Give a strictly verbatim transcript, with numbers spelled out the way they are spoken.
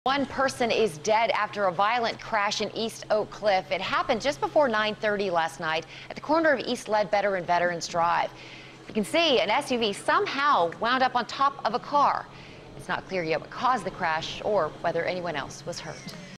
One person is dead after a violent crash in East Oak Cliff. It happened just before nine thirty last night at the corner of East Ledbetter and Veterans Drive. You can see an S U V somehow wound up on top of a car. It's not clear yet what caused the crash or whether anyone else was hurt.